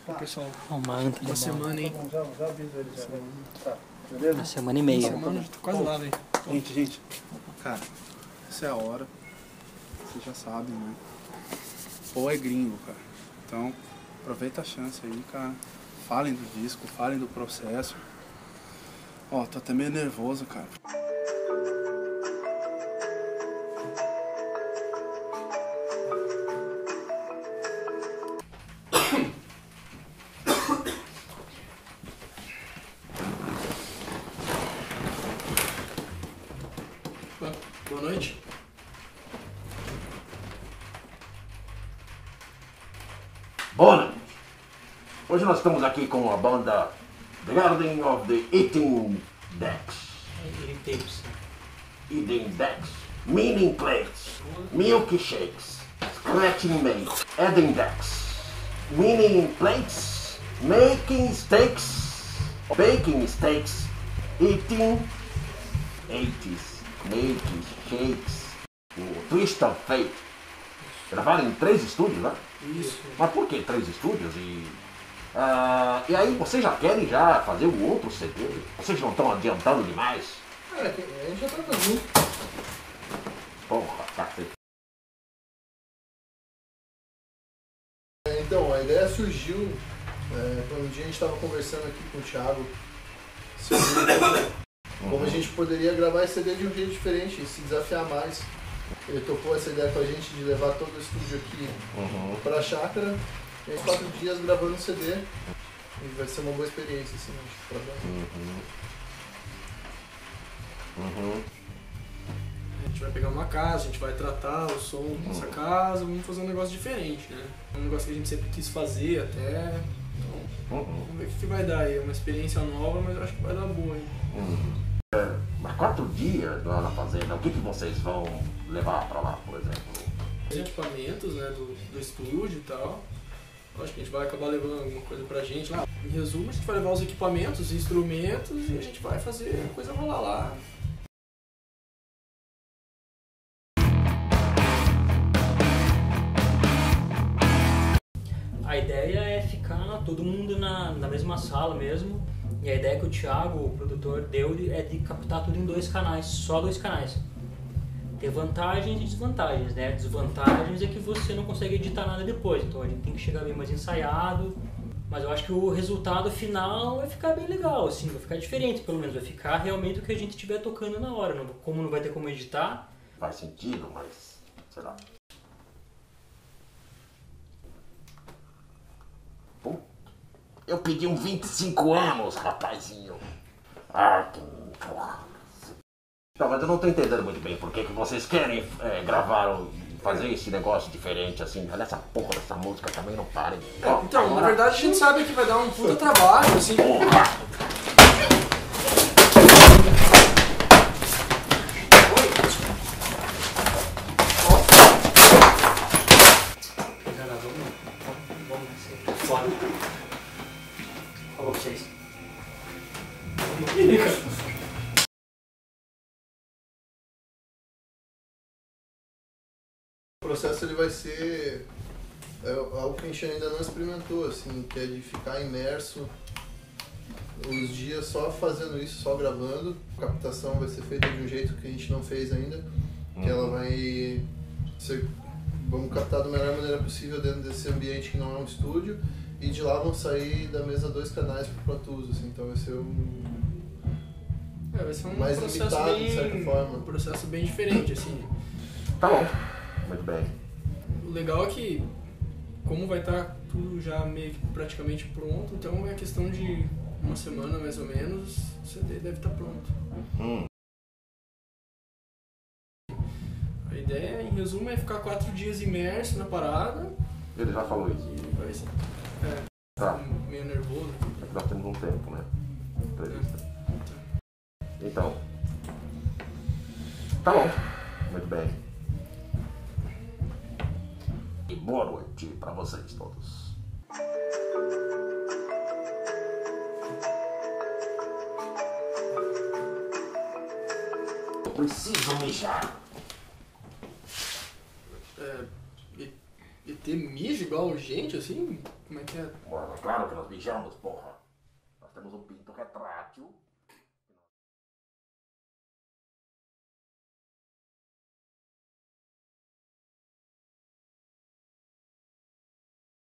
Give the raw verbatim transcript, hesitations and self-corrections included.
Ó, pessoal, uma anta uma semana, hein? Já, já aviso ele já. Tá, beleza? Uma semana e meia. Uma semana, tô quase lá, velho. Gente, gente, cara, essa é a hora. Vocês já sabem, né? Pô, é gringo, cara. Então, aproveita a chance aí, cara. Falem do disco, falem do processo. Ó, tô até meio nervoso, cara. Boa noite. Boa noite. Hoje nós estamos aqui com a banda The Garden of the Eating Decks. Eating Decks. Meaning plates. Milkshakes. Scratching mates. Eating decks. Meaning plates. Making steaks. Baking steaks. Eating eighties. Makes shakes. O Twist of Fate. Gravaram em três estúdios, né? Isso. Mas por que três estúdios? E, uh, e aí vocês já querem já fazer o outro C D? Vocês não estão adiantando demais? É, a gente já tá junto. Porra, cacete. Então, a ideia surgiu é, quando um dia a gente estava conversando aqui com o Thiago sobre como a gente poderia gravar esse C D de um jeito diferente e se desafiar mais. Ele topou essa ideia com a gente de levar todo o estúdio aqui Uhum. para a chácara, e em quatro dias gravando um C D. E vai ser uma boa experiência, assim, acho, pra dar. Uhum. Uhum. A gente vai pegar uma casa, a gente vai tratar o som dessa casa, vamos fazer um negócio diferente, né? Um negócio que a gente sempre quis fazer até. Então, Uhum. vamos ver o que que vai dar aí. É uma experiência nova, mas eu acho que vai dar boa, hein? Uhum. É, mas quatro dias lá na fazenda, o que, que vocês vão levar pra lá, por exemplo? Os equipamentos, né, do, do estúdio e tal. Eu acho que a gente vai acabar levando alguma coisa pra gente lá. Em resumo, a gente vai levar os equipamentos, os instrumentos e a gente vai fazer a coisa rolar lá. A ideia é ficar todo mundo na, na mesma sala mesmo. E a ideia que o Thiago, o produtor, deu é de captar tudo em dois canais, só dois canais. Tem vantagens e desvantagens, né? Desvantagens é que você não consegue editar nada depois, então a gente tem que chegar bem mais ensaiado. Mas eu acho que o resultado final vai ficar bem legal, assim, vai ficar diferente, pelo menos vai ficar realmente o que a gente estiver tocando na hora. Não, como não vai ter como editar. Faz sentido, mas sei lá. Pô, eu pedi um vinte e cinco anos, rapazinho. Ah, que porra. Não, mas eu não tô entendendo muito bem por que que vocês querem é, gravar, o- fazer esse negócio diferente assim. Olha essa porra dessa música também, não parem. Ó, Então, na agora- verdade a gente sabe que vai dar um puta trabalho, assim. Porra! Vamos ser fora. Falou pra vocês. O processo ele vai ser é, algo que a gente ainda não experimentou, assim, que é de ficar imerso os dias só fazendo isso, só gravando. A captação vai ser feita de um jeito que a gente não fez ainda, que ela vai ser, vamos captar da melhor maneira possível dentro desse ambiente que não é um estúdio, e de lá vão sair da mesa dois canais pro Pro Tools, assim, então vai ser um É, vai ser um mais processo limitado, bem, de certa forma. um processo bem diferente, assim. Tá bom. Muito bem. O legal é que, como vai estar tudo já meio que praticamente pronto, então é questão de uma semana mais ou menos, o C D deve estar pronto. Hum. A ideia, em resumo, é ficar quatro dias imerso na parada Ele já falou isso. e vai ser é, Tá. meio nervoso. É que nós temos um tempo, né? Entrevista. Então. Tá bom. Muito bem. E boa noite pra vocês todos. Eu preciso mijar. É, e, e ter mijo igual igual gente, assim? Como é que é? Mano, claro que nós mijamos, porra. Nós temos um pinto retrátil